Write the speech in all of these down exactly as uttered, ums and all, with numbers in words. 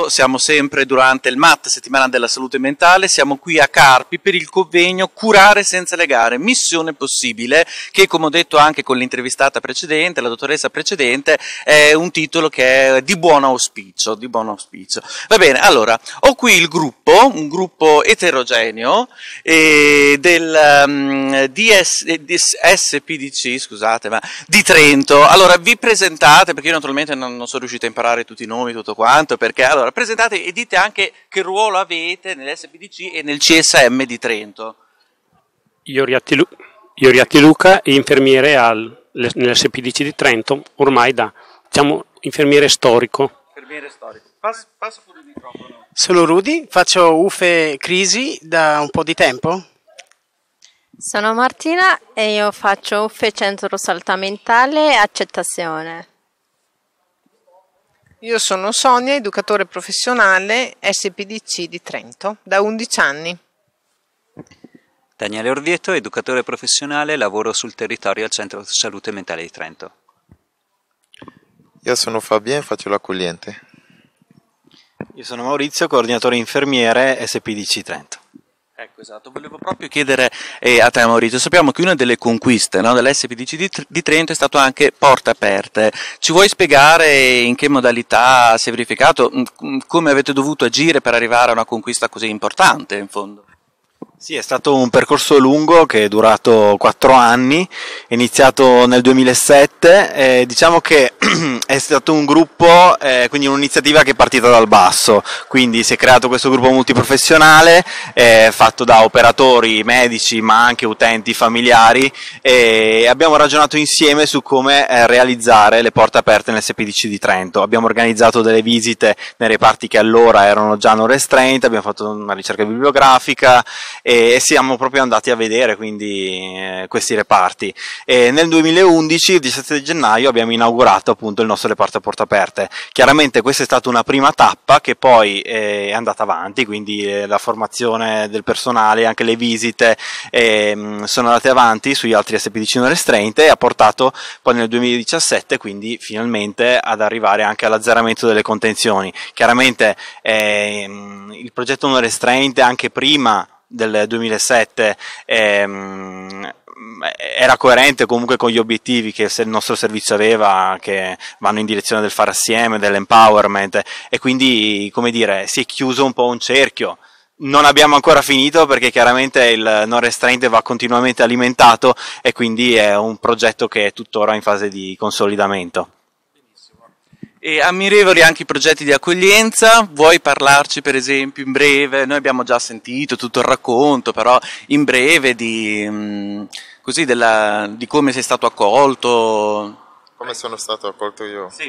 ricordo, siamo sempre durante il M A T, Settimana della Salute Mentale, siamo qui a Carpi per il convegno Curare senza legare, missione possibile, che come ho detto anche con l'intervistata precedente, la dottoressa precedente, è un titolo che è di buon auspicio, di buon auspicio. Va bene, allora, ho qui il gruppo, un gruppo eterogeneo eh, del um, D S P D C, scusate, ma di Trento. Allora, vi presentate, perché io naturalmente non, non sono riuscito a imparare tutti i nomi, tutto quanto, perché allora presentate e dite anche che ruolo avete nell'S P D C e nel C S M di Trento. Ioriatti, Lu- Ioriatti Luca, infermiere al, nell'S P D C di Trento, ormai da, diciamo, infermiere storico. Infermiere storico. Passo, passo pure il microfono. Sono Rudy, faccio U F E Crisi da un po' di tempo. Sono Martina e io faccio U F E Centro Salute Mentale e Accettazione. Io sono Sonia, educatore professionale S P D C di Trento, da undici anni. Daniele Orvieto, educatore professionale, lavoro sul territorio al Centro Salute Mentale di Trento. Io sono Fabien, faccio l'accogliente. Io sono Maurizio, coordinatore infermiere S P D C Trento. Ecco, esatto, volevo proprio chiedere eh, a te Maurizio, sappiamo che una delle conquiste, no, dell'S P D C di, di Trento è stato anche Porte Aperte. Ci vuoi spiegare in che modalità si è verificato, come avete dovuto agire per arrivare a una conquista così importante in fondo? Sì, è stato un percorso lungo che è durato quattro anni, è iniziato nel duemilasette, eh, diciamo che è stato un gruppo, eh, quindi un'iniziativa che è partita dal basso, quindi si è creato questo gruppo multiprofessionale eh, fatto da operatori, medici ma anche utenti familiari e abbiamo ragionato insieme su come eh, realizzare le porte aperte nell'S P D C di Trento. Abbiamo organizzato delle visite nei reparti che allora erano già non restraint, abbiamo fatto una ricerca bibliografica e siamo proprio andati a vedere quindi eh, questi reparti e nel duemilaundici, il diciassette gennaio, abbiamo inaugurato appunto il nostro reparto a porte aperte. Chiaramente questa è stata una prima tappa che poi eh, è andata avanti, quindi eh, la formazione del personale, anche le visite eh, sono andate avanti sugli altri S P D C non restraint e ha portato poi nel duemiladiciassette quindi finalmente ad arrivare anche all'azzeramento delle contenzioni. Chiaramente eh, il progetto non restraint anche prima del duemilasette ehm, era coerente comunque con gli obiettivi che il nostro servizio aveva, che vanno in direzione del fare assieme, dell'empowerment e quindi, come dire, si è chiuso un po' un cerchio. Non abbiamo ancora finito perché chiaramente il non restraint va continuamente alimentato e quindi è un progetto che è tuttora in fase di consolidamento. E ammirevoli anche i progetti di accoglienza, vuoi parlarci per esempio in breve, noi abbiamo già sentito tutto il racconto, però in breve di, mh, così della, di come sei stato accolto? Come sono stato accolto io? Sì.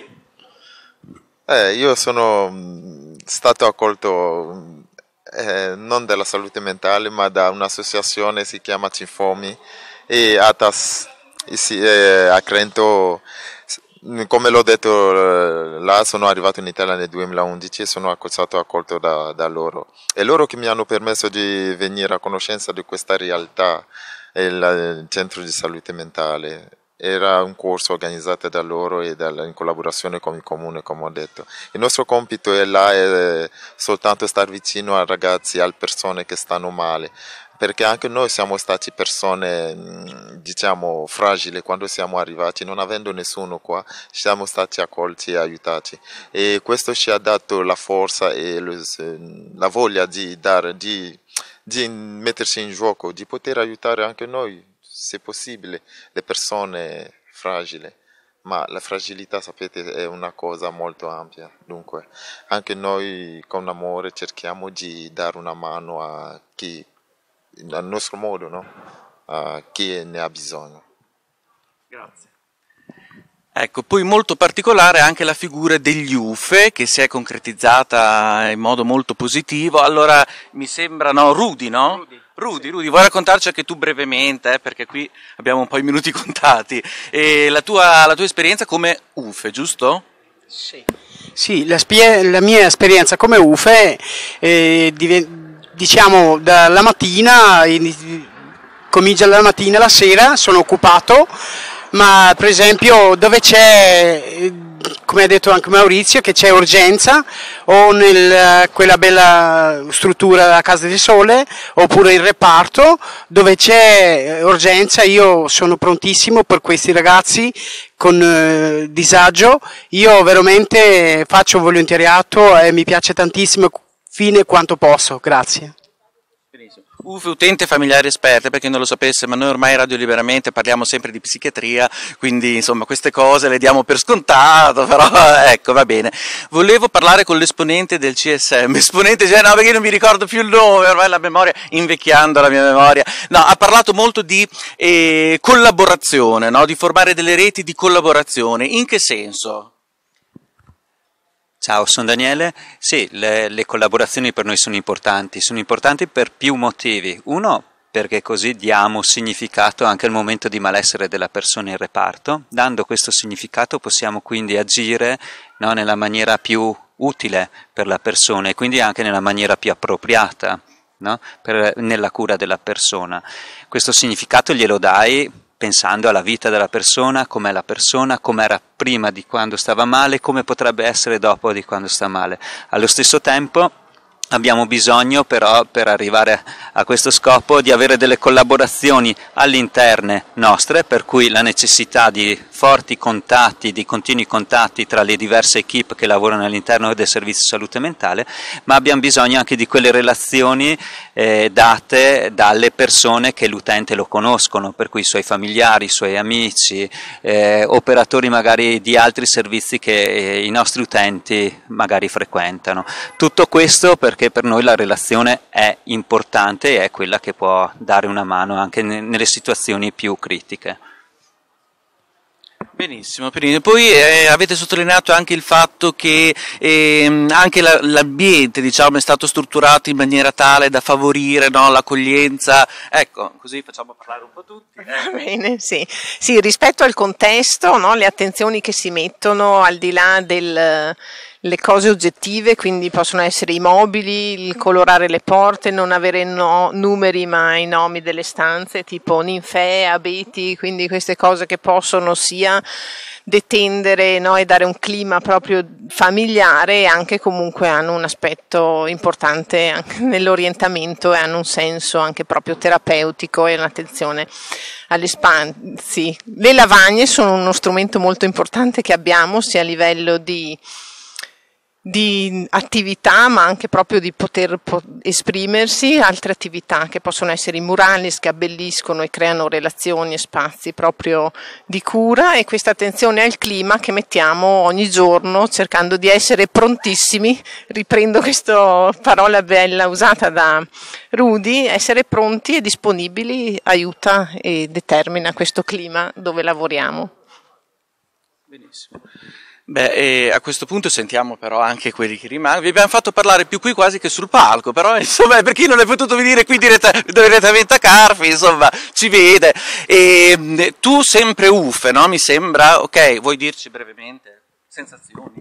Eh, io sono stato accolto eh, non dalla salute mentale ma da un'associazione, si chiama Cinfomi e Atas eh, a Trento. Come l'ho detto là, sono arrivato in Italia nel duemilaundici e sono stato accolto da, da loro. E loro che mi hanno permesso di venire a conoscenza di questa realtà, il, il centro di salute mentale. Era un corso organizzato da loro e da, in collaborazione con il comune, come ho detto. Il nostro compito è là è soltanto stare vicino ai ragazzi, alle persone che stanno male. Perché anche noi siamo stati persone, diciamo, fragili quando siamo arrivati, non avendo nessuno qua, siamo stati accolti e aiutati. E questo ci ha dato la forza e la voglia di, dare, di, di mettersi in gioco, di poter aiutare anche noi, se possibile, le persone fragili. Ma la fragilità, sapete, è una cosa molto ampia, dunque anche noi con amore cerchiamo di dare una mano a chi, al nostro modo, no? A chi ne ha bisogno. Grazie. Ecco, poi molto particolare anche la figura degli U F E che si è concretizzata in modo molto positivo. Allora mi sembra, no, Rudy, no? Rudy, Rudy, Rudy, vuoi raccontarci anche tu brevemente, eh, perché qui abbiamo un po' i minuti contati, e la tua, la tua esperienza come U F E, giusto? Sì, sì la, la mia esperienza come U F E è diventata, diciamo, dalla mattina, comincia dalla mattina alla sera, sono occupato, ma per esempio dove c'è come ha detto anche Maurizio, che c'è urgenza o nel quella bella struttura della Casa del Sole oppure il reparto dove c'è urgenza. Io sono prontissimo per questi ragazzi con eh, disagio. Io veramente faccio volontariato e mi piace tantissimo fine quanto posso. Grazie. U F, utente familiare esperta, per chi non lo sapesse, ma noi ormai Radio Liberamente parliamo sempre di psichiatria, quindi insomma queste cose le diamo per scontato, però ecco, va bene. Volevo parlare con l'esponente del C S M, esponente, cioè no, perché io non mi ricordo più il nome, ormai la memoria, invecchiando la mia memoria, no, ha parlato molto di eh, collaborazione, no? Di formare delle reti di collaborazione, in che senso? Ciao, sono Daniele. Sì, le, le collaborazioni per noi sono importanti, sono importanti per più motivi. Uno, perché così diamo significato anche al momento di malessere della persona in reparto. Dando questo significato possiamo quindi agire, no, nella maniera più utile per la persona e quindi anche nella maniera più appropriata, no, per, nella cura della persona. Questo significato glielo dai pensando alla vita della persona, com'è la persona, com'era prima di quando stava male, come potrebbe essere dopo di quando sta male. Allo stesso tempo abbiamo bisogno però, per arrivare a questo scopo, di avere delle collaborazioni all'interne nostre, per cui la necessità di forti contatti, di continui contatti tra le diverse equip che lavorano all'interno del servizio salute mentale, ma abbiamo bisogno anche di quelle relazioni eh, date dalle persone che l'utente lo conoscono, per cui i suoi familiari, i suoi amici, eh, operatori magari di altri servizi che eh, i nostri utenti magari frequentano. Tutto questo per perché per noi la relazione è importante e è quella che può dare una mano anche nelle situazioni più critiche. Benissimo, poi eh, avete sottolineato anche il fatto che eh, anche la, l'ambiente, diciamo, è stato strutturato in maniera tale da favorire, no, l'accoglienza, ecco, così facciamo parlare un po' tutti. Va bene, sì. Sì, rispetto al contesto, no, le attenzioni che si mettono al di là del... le cose oggettive, quindi possono essere i mobili, il colorare le porte, non avere no, numeri ma i nomi delle stanze, tipo ninfee, abeti, quindi queste cose che possono sia detendere, no, e dare un clima proprio familiare e anche comunque hanno un aspetto importante anche nell'orientamento e hanno un senso anche proprio terapeutico e un'attenzione agli spazi. Le lavagne sono uno strumento molto importante che abbiamo sia a livello di di attività ma anche proprio di poter po- esprimersi, altre attività che possono essere i murales che abbelliscono e creano relazioni e spazi proprio di cura e questa attenzione al clima che mettiamo ogni giorno cercando di essere prontissimi, riprendo questa parola bella usata da Rudy, essere pronti e disponibili aiuta e determina questo clima dove lavoriamo. Benissimo. Beh, e a questo punto sentiamo però anche quelli che rimangono. Vi abbiamo fatto parlare più qui quasi che sul palco, però insomma per chi non è potuto venire qui diretta, direttamente a Carpi, insomma ci vede. E, tu sempre U F E, no? Mi sembra, ok, vuoi dirci brevemente? Sensazioni?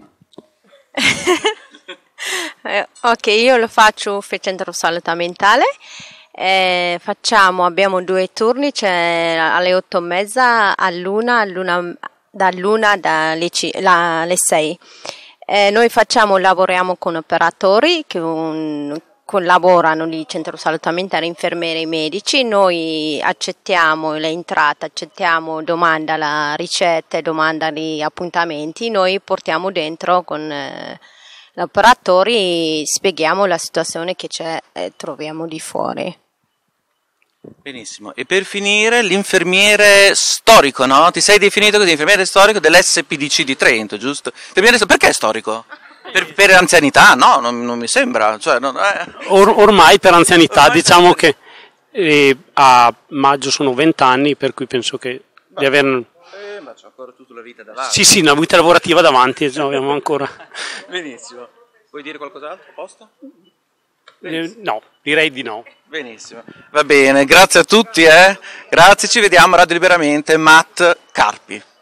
eh, ok, io lo faccio U F E Centro Salute Mentale. Eh, facciamo, abbiamo due turni, c'è alle otto e mezza all'una, all'una dall'una dalle alle sei. Eh, noi facciamo, lavoriamo con operatori che un, collaborano lì, centro salute mentale, infermieri e medici. Noi accettiamo l'entrata, accettiamo domanda la ricette, domanda gli appuntamenti. Noi portiamo dentro con eh, gli operatori, spieghiamo la situazione che c'è e troviamo di fuori. Benissimo, e per finire l'infermiere storico, no? Ti sei definito così, infermiere storico dell'S P D C di Trento, giusto? Perché storico? Per, per anzianità? No, non, non mi sembra. Cioè, non, eh. Or, ormai per anzianità, ormai diciamo che eh, a maggio sono vent'anni, per cui penso che ma, di aver... Eh, ma c'ho ancora tutta la vita davanti. Sì, sì, una vita lavorativa davanti, ce l'abbiamo ancora. Benissimo. Vuoi dire qualcos'altro? A posto? Eh, no, direi di no. Benissimo, va bene, grazie a tutti, eh? Grazie, ci vediamo Radio Liberamente, Matt Carpi.